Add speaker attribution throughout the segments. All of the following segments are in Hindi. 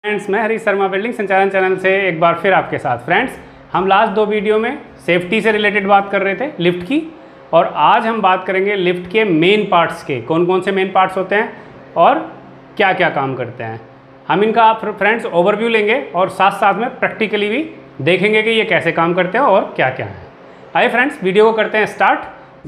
Speaker 1: फ्रेंड्स, मैं हरीश शर्मा बिल्डिंग संचालन चैनल से एक बार फिर आपके साथ। फ्रेंड्स, हम लास्ट दो वीडियो में सेफ्टी से रिलेटेड बात कर रहे थे, लिफ्ट की, और आज हम बात करेंगे लिफ्ट के मेन पार्ट्स के। कौन कौन से मेन पार्ट्स होते हैं और क्या क्या काम करते हैं, हम इनका आप फ्रेंड्स ओवरव्यू लेंगे और साथ साथ में प्रैक्टिकली भी देखेंगे कि ये कैसे काम करते हैं और क्या क्या है। आइए फ्रेंड्स, वीडियो को करते हैं स्टार्ट।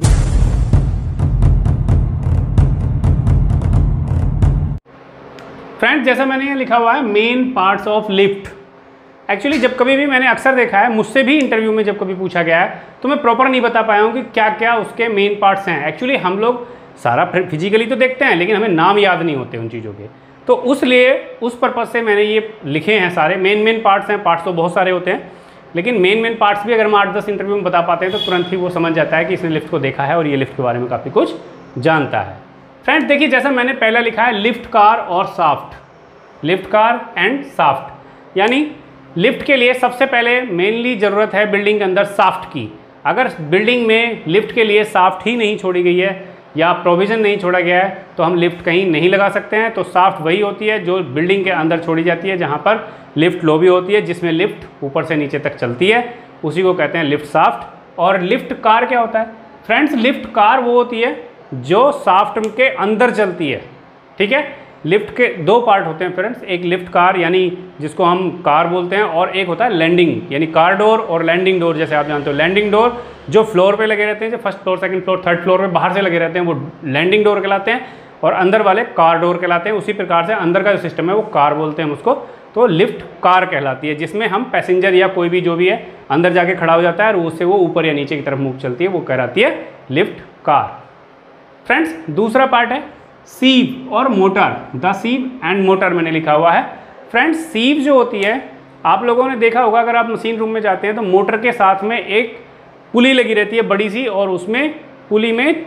Speaker 1: फ्रेंड्स, जैसा मैंने ये लिखा हुआ है main parts of lift. Actually जब कभी भी मैंने अक्सर देखा है, मुझसे भी इंटरव्यू में जब कभी पूछा गया है तो मैं प्रॉपर नहीं बता पाया हूँ कि क्या क्या उसके मेन पार्ट्स हैं। एक्चुअली हम लोग सारा फिजिकली तो देखते हैं लेकिन हमें नाम याद नहीं होते उन चीज़ों के, तो उस पर्पज़ से मैंने ये लिखे हैं सारे मेन पार्ट्स हैं। पार्ट्स तो बहुत सारे होते हैं लेकिन मेन पार्ट्स भी अगर हम 8-10 इंटरव्यू में बता पाते हैं तो तुरंत ही वो समझ जाता है कि इसने लिफ्ट को देखा है और ये लिफ्ट के बारे में काफ़ी कुछ जानता है। फ्रेंड्स देखिए, जैसा मैंने पहला लिखा है लिफ्ट कार और shaft, lift car and shaft, यानी लिफ्ट के लिए सबसे पहले मेनली ज़रूरत है बिल्डिंग के अंदर साफ्ट की। अगर बिल्डिंग में लिफ्ट के लिए साफ्ट ही नहीं छोड़ी गई है या प्रोविज़न नहीं छोड़ा गया है तो हम लिफ्ट कहीं नहीं लगा सकते हैं। तो साफ्ट वही होती है जो बिल्डिंग के अंदर छोड़ी जाती है, जहाँ पर लिफ्ट लॉबी होती है जिसमें लिफ्ट ऊपर से नीचे तक चलती है, उसी को कहते हैं लिफ्ट साफ्ट। और लिफ्ट कार क्या होता है फ्रेंड्स? लिफ्ट कार वो होती है जो साफ्ट के अंदर चलती है, ठीक है। लिफ्ट के दो पार्ट होते हैं फ्रेंड्स, एक लिफ्ट कार यानी जिसको हम कार बोलते हैं, और एक होता है लैंडिंग यानी कार डोर और लैंडिंग डोर। जैसे आप जानते हो लैंडिंग डोर जो फ्लोर पे लगे रहते हैं, जो first floor, second floor, third floor पे बाहर से लगे रहते हैं, वो लैंडिंग डोर कहलाते हैं, और अंदर वाले कार डोर कहलाते हैं। उसी प्रकार से अंदर का जो सिस्टम है वो कार बोलते हैं हम उसको, तो लिफ्ट कार कहलाती है, जिसमें हम पैसेंजर या कोई भी जो भी है अंदर जाके खड़ा हो जाता है और उससे वो ऊपर या नीचे की तरफ मूव चलती है, वो कहलाती है लिफ्ट कार। फ्रेंड्स दूसरा पार्ट है सीव और motor, the sheave and motor मैंने लिखा हुआ है। फ्रेंड्स सीव जो होती है, आप लोगों ने देखा होगा अगर आप मशीन रूम में जाते हैं तो मोटर के साथ में एक पुली लगी रहती है बड़ी सी, और उसमें पुली में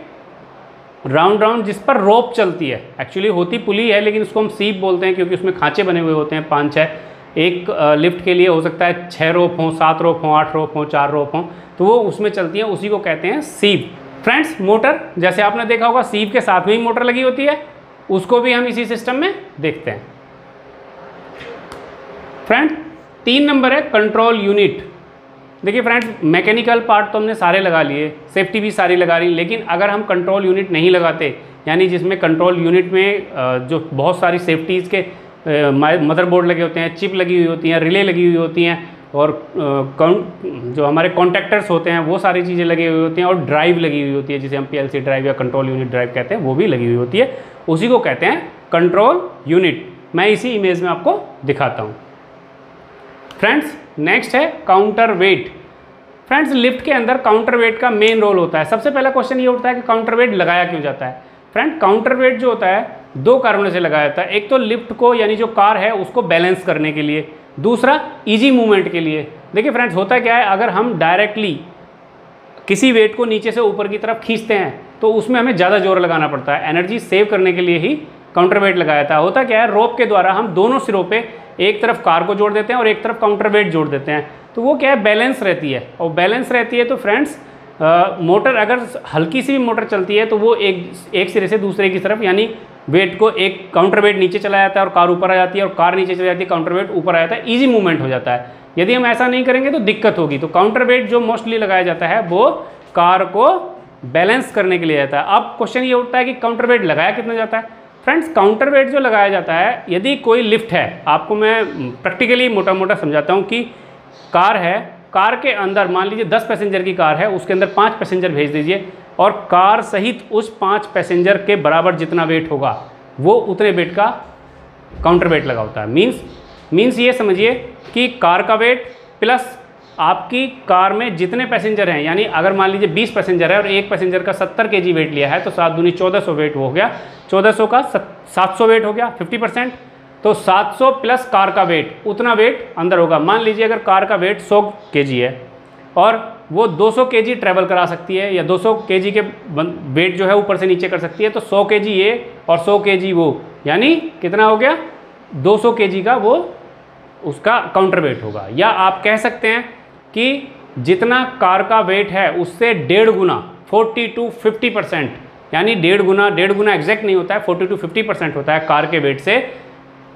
Speaker 1: राउंड जिस पर रोप चलती है। एक्चुअली होती पुली है लेकिन उसको हम सीव बोलते हैं क्योंकि उसमें खांचे बने हुए होते हैं 5-6। एक लिफ्ट के लिए हो सकता है 6 रोप हों, 7 रोप हों, 8 रोप हों, 4 रोप हों, तो वो उसमें चलती है, उसी को कहते हैं सीव। फ्रेंड्स मोटर, जैसे आपने देखा होगा सीव के साथ में ही मोटर लगी होती है, उसको भी हम इसी सिस्टम में देखते हैं। फ्रेंड्स 3 नंबर है कंट्रोल यूनिट। देखिए फ्रेंड्स, मैकेनिकल पार्ट तो हमने सारे लगा लिए, सेफ्टी भी सारी लगा ली, लेकिन अगर हम कंट्रोल यूनिट नहीं लगाते, यानी जिसमें कंट्रोल यूनिट में जो बहुत सारी सेफ्टीज़ के मदरबोर्ड लगे होते हैं, चिप लगी हुई होती हैं, रिले लगी हुई होती हैं, और जो हमारे कॉन्टैक्टर्स होते हैं वो सारी चीज़ें लगी हुई होती हैं, और ड्राइव लगी हुई होती है जिसे हम PLC ड्राइव या कंट्रोल यूनिट ड्राइव कहते हैं, वो भी लगी हुई होती है, उसी को कहते हैं कंट्रोल यूनिट। मैं इसी इमेज में आपको दिखाता हूँ। फ्रेंड्स नेक्स्ट है काउंटर वेट। फ्रेंड्स लिफ्ट के अंदर काउंटर वेट का मेन रोल होता है। सबसे पहला क्वेश्चन ये उठता है कि काउंटर वेट लगाया क्यों जाता है। फ्रेंड काउंटर वेट जो होता है 2 कारणों से लगाया जाता है। एक तो लिफ्ट को यानी जो कार है उसको बैलेंस करने के लिए, दूसरा इजी मूवमेंट के लिए। देखिए फ्रेंड्स होता क्या है, अगर हम डायरेक्टली किसी वेट को नीचे से ऊपर की तरफ खींचते हैं तो उसमें हमें ज़्यादा जोर लगाना पड़ता है। एनर्जी सेव करने के लिए ही काउंटर वेट लगाया था। होता क्या है, रोप के द्वारा हम दोनों सिरों पे एक तरफ कार को जोड़ देते हैं और एक तरफ काउंटर वेट जोड़ देते हैं, तो वो क्या है बैलेंस रहती है। और बैलेंस रहती है तो फ्रेंड्स मोटर अगर हल्की सी भी मोटर चलती है तो वो एक सिरे से दूसरे की तरफ, यानी वेट को एक काउंटर वेट नीचे चला जाता है और कार ऊपर आ जाती है, और कार नीचे चली जाती है, काउंटर वेट ऊपर आ जाता है, ईजी मूवमेंट हो जाता है। यदि हम ऐसा नहीं करेंगे तो दिक्कत होगी। तो काउंटर वेट जो मोस्टली लगाया जाता है वो कार को बैलेंस करने के लिए जाता है। अब क्वेश्चन ये उठता है कि काउंटर वेट लगाया कितना जाता है। फ्रेंड्स काउंटर वेट जो लगाया जाता है, यदि कोई लिफ्ट है, आपको मैं प्रैक्टिकली मोटा मोटा समझाता हूँ कि कार है, कार के अंदर मान लीजिए 10 पैसेंजर की कार है, उसके अंदर 5 पैसेंजर भेज दीजिए और कार सहित उस 5 पैसेंजर के बराबर जितना वेट होगा वो उतने वेट का काउंटर वेट लगा होता है। मीन्स ये समझिए कि कार का वेट प्लस आपकी कार में जितने पैसेंजर हैं, यानी अगर मान लीजिए 20 पैसेंजर है और एक पैसेंजर का 70 kg वेट लिया है तो 7 दूनी 1400 वेट हो गया, 1400 का 700 वेट हो गया 50%, तो 700 प्लस कार का वेट, उतना वेट अंदर होगा। मान लीजिए अगर कार का वेट 100 kg है और वो 200 kg ट्रैवल करा सकती है या 200 kg के वेट जो है ऊपर से नीचे कर सकती है, तो 100 kg ये और 100 kg वो, यानी कितना हो गया 200 kg का वो उसका काउंटर वेट होगा। या आप कह सकते हैं कि जितना कार का वेट है उससे 1.5 गुना 40 to 50%, यानी 1.5 गुना एग्जैक्ट नहीं होता है, 40 to 50% होता है कार के वेट से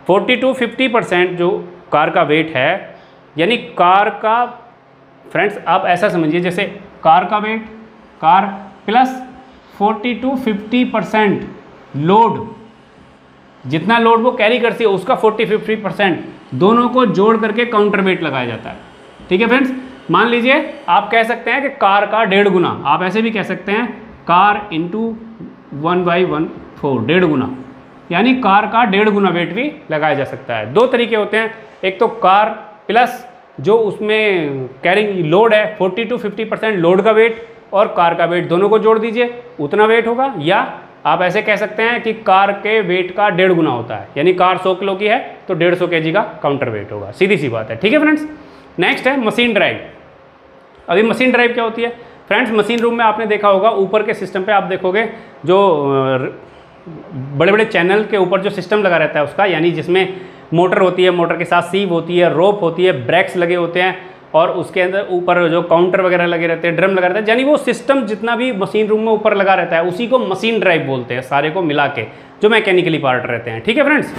Speaker 1: 40 to 50% जो कार का वेट है, यानी कार का फ्रेंड्स आप ऐसा समझिए जैसे कार का weight, car plus 40 to 50% load, जितना लोड वो कैरी करती है उसका 40-50% दोनों को जोड़ करके काउंटर वेट लगाया जाता है। ठीक है फ्रेंड्स, मान लीजिए आप कह सकते हैं कि कार का 1.5 गुना, आप ऐसे भी कह सकते हैं कार इंटू 1/14, 1.5 गुना, यानी कार का 1.5 गुना वेट भी लगाया जा सकता है। दो तरीके होते हैं, एक तो कार प्लस जो उसमें कैरिंग लोड है 40 to 50% लोड का वेट और कार का वेट दोनों को जोड़ दीजिए उतना वेट होगा, या आप ऐसे कह सकते हैं कि कार के वेट का 1.5 गुना होता है, यानी कार 100 किलो की है तो 150 kg का काउंटर वेट होगा। सीधी सी बात है। ठीक है फ्रेंड्स, नेक्स्ट है मशीन ड्राइव। अभी मशीन ड्राइव क्या होती है फ्रेंड्स, मशीन रूम में आपने देखा होगा ऊपर के सिस्टम पे आप देखोगे जो बड़े बड़े चैनल के ऊपर जो सिस्टम लगा रहता है उसका, यानी जिसमें मोटर होती है, मोटर के साथ सीव होती है, रोप होती है, ब्रेक्स लगे होते हैं और उसके अंदर ऊपर जो काउंटर वगैरह लगे रहते हैं, ड्रम लगा रहता है, यानी वो सिस्टम जितना भी मशीन रूम में ऊपर लगा रहता है उसी को मशीन ड्राइव बोलते हैं, सारे को मिला के जो मैकेनिकली पार्ट रहते हैं। ठीक है फ्रेंड्स,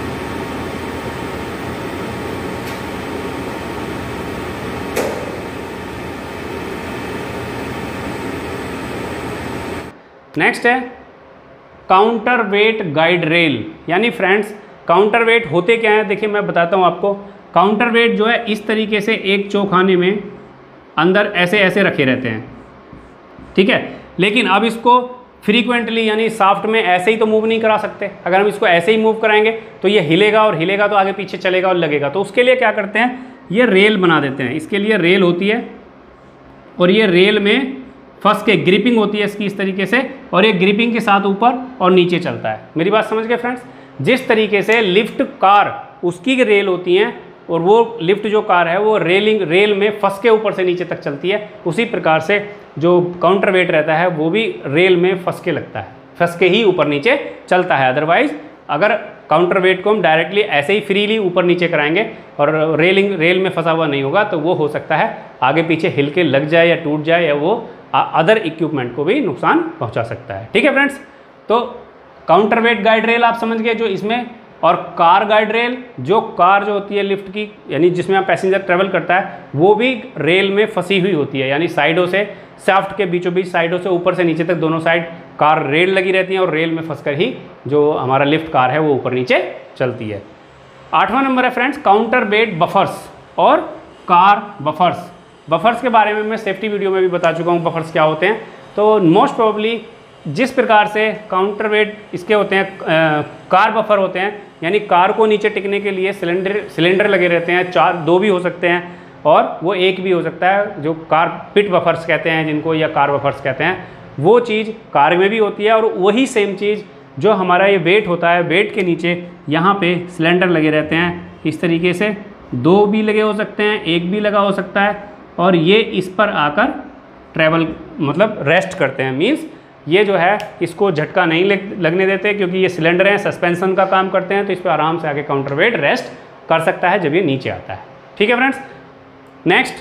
Speaker 1: नेक्स्ट है काउंटर वेट गाइड रेल। यानी फ्रेंड्स काउंटर वेट होते क्या है, देखिए मैं बताता हूँ आपको। काउंटर वेट जो है इस तरीके से एक चौखाने में अंदर ऐसे ऐसे रखे रहते हैं, ठीक है, लेकिन अब इसको फ्रीक्वेंटली यानी साफ्ट में ऐसे ही तो मूव नहीं करा सकते। अगर हम इसको ऐसे ही मूव कराएंगे तो ये हिलेगा और हिलेगा तो आगे पीछे चलेगा और लगेगा। तो उसके लिए क्या करते हैं, ये रेल बना देते हैं। इसके लिए रेल होती है और ये रेल में फंस के ग्रिपिंग होती है इसकी इस तरीके से, और ये ग्रिपिंग के साथ ऊपर और नीचे चलता है। मेरी बात समझ गए फ्रेंड्स, जिस तरीके से लिफ्ट कार उसकी रेल होती हैं और वो लिफ्ट जो कार है वो रेल में फंस के ऊपर से नीचे तक चलती है, उसी प्रकार से जो काउंटर वेट रहता है वो भी रेल में फंस के लगता है, फंस के ही ऊपर नीचे चलता है। अदरवाइज अगर काउंटर वेट को हम डायरेक्टली ऐसे ही फ्रीली ऊपर नीचे कराएंगे और रेल में फंसा हुआ नहीं होगा तो वो हो सकता है आगे पीछे हिल के लग जाए या टूट जाए या वो अदर इक्विपमेंट को भी नुकसान पहुंचा सकता है। ठीक है फ्रेंड्स, तो काउंटर वेट गाइड रेल आप समझ गए जो इसमें, और कार गाइड रेल जो कार जो होती है लिफ्ट की, यानी जिसमें आप पैसेंजर ट्रेवल करता है वो भी रेल में फंसी हुई होती है, यानी साइडों से शाफ्ट के बीचों बीच साइडों से ऊपर से नीचे तक दोनों साइड कार रेल लगी रहती है और रेल में फंसकर ही जो हमारा लिफ्ट कार है वो ऊपर नीचे चलती है। 8वां नंबर है फ्रेंड्स काउंटर वेट बफर्स और कार बफर्स। बफर्स के बारे में मैं सेफ्टी वीडियो में भी बता चुका हूँ बफर्स क्या होते हैं। तो मोस्ट प्रोबेबली जिस प्रकार से काउंटर वेट इसके होते हैं कार बफर होते हैं, यानी कार को नीचे टिकने के लिए सिलेंडर लगे रहते हैं, 2 भी हो सकते हैं और वो एक भी हो सकता है, जो कार पिट बफर्स कहते हैं जिनको, या कार बफर्स कहते हैं, वो चीज़ कार में भी होती है। और वही सेम चीज़ जो हमारा ये वेट होता है, वेट के नीचे यहाँ पे सिलेंडर लगे रहते हैं इस तरीके से, 2 भी लगे हो सकते हैं, 1 भी लगा हो सकता है, और ये इस पर आकर ट्रैवल मतलब रेस्ट करते हैं। मीन्स ये जो है इसको झटका नहीं लगने देते क्योंकि ये सिलेंडर हैं, सस्पेंशन का काम करते हैं, तो इस पर आराम से आके काउंटर वेट रेस्ट कर सकता है जब ये नीचे आता है। ठीक है फ्रेंड्स, नेक्स्ट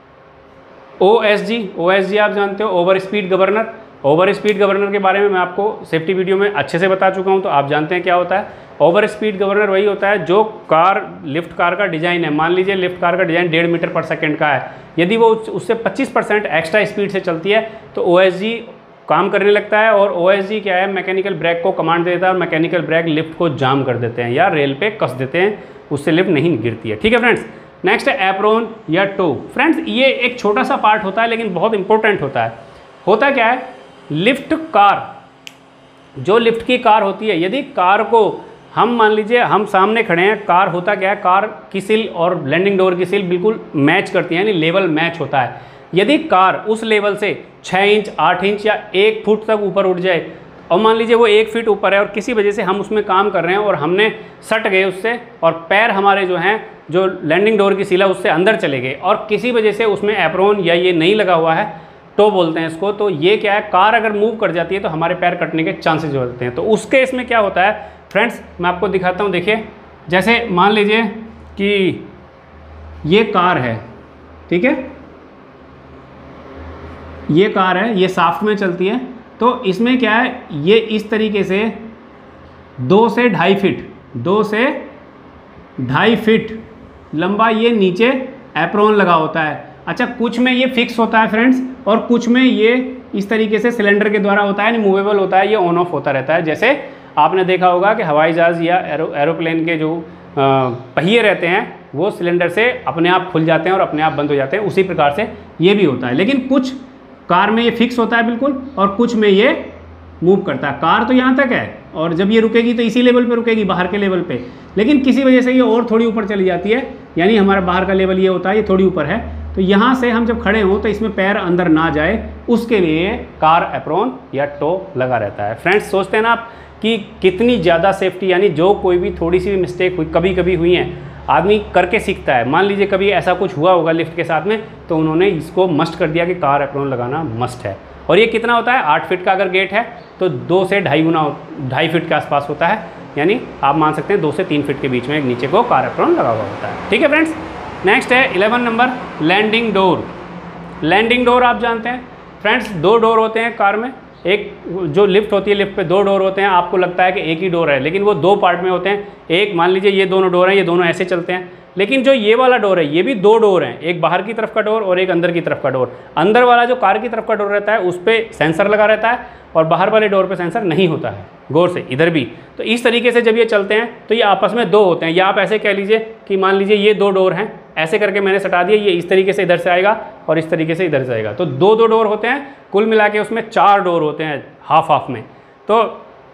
Speaker 1: OSG आप जानते हो, over speed governor. Over speed governor के बारे में मैं आपको सेफ्टी वीडियो में अच्छे से बता चुका हूँ, तो आप जानते हैं क्या होता है। ओवर स्पीड गवर्नर वही होता है जो लिफ्ट कार का डिज़ाइन है, मान लीजिए लिफ्ट कार का डिज़ाइन 1.5 मीटर पर सेकेंड का है, यदि वो उससे 25% एक्स्ट्रा स्पीड से चलती है तो OSG काम करने लगता है। और OSG क्या है, मैकेनिकल ब्रेक को कमांड देता है और मैकेनिकल ब्रेक लिफ्ट को जाम कर देते हैं या रेल पे कस देते हैं, उससे लिफ्ट नहीं गिरती है। ठीक है फ्रेंड्स, नेक्स्ट है एप्रोन या टो। फ्रेंड्स ये एक छोटा सा पार्ट होता है लेकिन बहुत इंपॉर्टेंट होता है। होता क्या है, लिफ्ट कार जो लिफ्ट की कार होती है, यदि कार को हम मान लीजिए हम सामने खड़े हैं, कार होता क्या है, कार की सिल और लैंडिंग डोर की सिल बिल्कुल मैच करती है, यानी लेवल मैच होता है। यदि कार उस लेवल से 6 इंच 8 इंच या 1 फुट तक ऊपर उठ जाए, और मान लीजिए वो 1 फीट ऊपर है और किसी वजह से हम उसमें काम कर रहे हैं और हमने सट गए उससे, और पैर हमारे जो हैं जो लैंडिंग डोर की सिला उससे अंदर चले गए, और किसी वजह से उसमें एप्रोन या ये नहीं लगा हुआ है, टो बोलते हैं इसको, तो ये क्या है, कार अगर मूव कर जाती है तो हमारे पैर कटने के चांसेस हो जाते हैं। तो उस केस में क्या होता है फ्रेंड्स, मैं आपको दिखाता हूँ। देखिए, जैसे मान लीजिए कि ये कार है, ठीक है, ये कार है, ये शाफ्ट में चलती है, तो इसमें क्या है, ये इस तरीके से 2 से 2.5 फीट, 2 से 2.5 फीट लंबा ये नीचे एप्रोन लगा होता है। अच्छा, कुछ में ये फिक्स होता है फ्रेंड्स, और कुछ में ये इस तरीके से सिलेंडर के द्वारा होता है, मूवेबल होता है, ये ऑन ऑफ होता रहता है। जैसे आपने देखा होगा कि हवाई जहाज़ या एरोप्लेन के जो पहिए रहते हैं वो सिलेंडर से अपने आप खुल जाते हैं और अपने आप बंद हो जाते हैं, उसी प्रकार से ये भी होता है। लेकिन कुछ कार में ये फिक्स होता है बिल्कुल, और कुछ में ये मूव करता है। कार तो यहाँ तक है, और जब ये रुकेगी तो इसी लेवल पे रुकेगी, बाहर के लेवल पे, लेकिन किसी वजह से ये और थोड़ी ऊपर चली जाती है, यानी हमारा बाहर का लेवल ये होता है, ये थोड़ी ऊपर है, तो यहाँ से हम जब खड़े हों तो इसमें पैर अंदर ना जाए, उसके लिए कार एप्रोन या टो लगा रहता है। फ्रेंड्स, सोचते हैं ना आप कि कितनी ज़्यादा सेफ्टी, यानी जो कोई भी थोड़ी सी भी मिस्टेक हुई, कभी कभी हुई है, आदमी करके सीखता है। मान लीजिए कभी ऐसा कुछ हुआ होगा लिफ्ट के साथ में, तो उन्होंने इसको मस्ट कर दिया कि कार एप्रोन लगाना मस्ट है। और ये कितना होता है, 8 फीट का अगर गेट है तो 2 से 2.5 फीट के आसपास होता है, यानी आप मान सकते हैं 2 से 3 फीट के बीच में नीचे को कार एप्रोन लगा हुआ होता है। ठीक है फ्रेंड्स, नेक्स्ट है 11 number, landing door. Landing door आप जानते हैं फ्रेंड्स, 2 डोर होते हैं कार में। एक जो लिफ्ट होती है, लिफ्ट पे 2 डोर होते हैं, आपको लगता है कि एक ही डोर है, लेकिन वो 2 पार्ट में होते हैं। एक मान लीजिए ये दोनों डोर हैं, ये दोनों ऐसे चलते हैं, लेकिन जो ये वाला डोर है ये भी 2 डोर हैं, एक बाहर की तरफ का डोर और एक अंदर की तरफ का डोर। अंदर वाला जो कार की तरफ का डोर रहता है उस पर सेंसर लगा रहता है, और बाहर वाले डोर पे सेंसर नहीं होता है, गौर से इधर भी। तो इस तरीके से जब ये चलते हैं तो ये आपस में 2 होते हैं, या आप ऐसे कह लीजिए कि मान लीजिए ये 2 डोर हैं, ऐसे करके मैंने सटा दिया, ये इस तरीके से इधर से आएगा और इस तरीके से इधर से आएगा, तो 2 डोर होते हैं, कुल मिला के उसमें 4 डोर होते हैं हाफ हाफ में। तो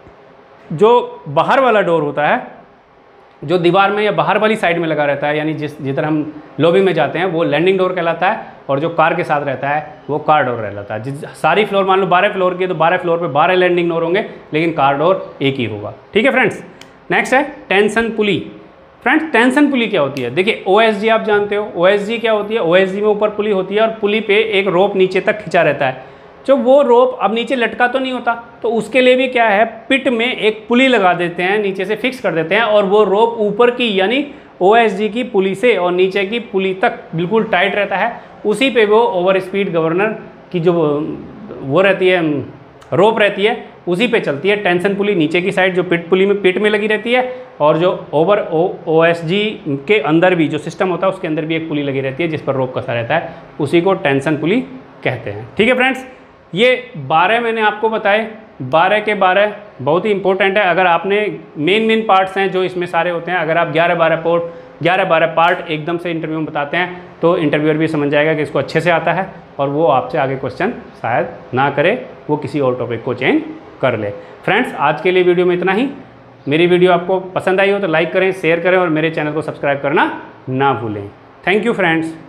Speaker 1: जो बाहर वाला डोर होता है, जो दीवार में या बाहर वाली साइड में लगा रहता है, यानी जिधर हम लॉबी में जाते हैं, वो लैंडिंग डोर कहलाता है, और जो कार के साथ रहता है वो कार डोर रहता है। सारी फ्लोर मान लो 12 फ्लोर की है, तो 12 फ्लोर पे 12 लैंडिंग डोर होंगे, लेकिन कार डोर एक ही होगा। ठीक है फ्रेंड्स, नेक्स्ट है tension pulley. Friends, tension pulley क्या होती है? देखिए, OSG आप जानते हो, OSG क्या होती है? OSG में ऊपर पुली होती है और पुली पे एक रोप नीचे तक खिंचा रहता है। जो वो रोप अब नीचे लटका तो नहीं होता, तो उसके लिए भी क्या है, पिट में एक पुली लगा देते हैं, नीचे से फिक्स कर देते हैं, और वो रोप ऊपर की यानी OSG की पुली से और नीचे की पुली तक बिल्कुल टाइट रहता है। उसी पे वो ओवर स्पीड गवर्नर की जो वो रहती है, रोप रहती है, उसी पे चलती है। टेंशन पुली नीचे की साइड जो पुली में पिट में लगी रहती है, और जो ओवर OSG के अंदर भी जो सिस्टम होता है उसके अंदर भी एक पुली लगी रहती है जिस पर रोप कसा रहता है, उसी को टेंशन पुली कहते हैं। ठीक है फ्रेंड्स, ये 12 मैंने आपको बताए, 12 के 12 बहुत ही इंपॉर्टेंट है। अगर आपने मेन पार्ट्स हैं जो इसमें सारे होते हैं, अगर आप 11-12 पार्ट एकदम से इंटरव्यू में बताते हैं तो इंटरव्यूअर भी समझ जाएगा कि इसको अच्छे से आता है, और वो आपसे आगे क्वेश्चन शायद ना करे, वो किसी और टॉपिक को चेंज कर ले। फ्रेंड्स, आज के लिए वीडियो में इतना ही। मेरी वीडियो आपको पसंद आई हो तो लाइक करें, शेयर करें, और मेरे चैनल को सब्सक्राइब करना ना भूलें। Thank you friends.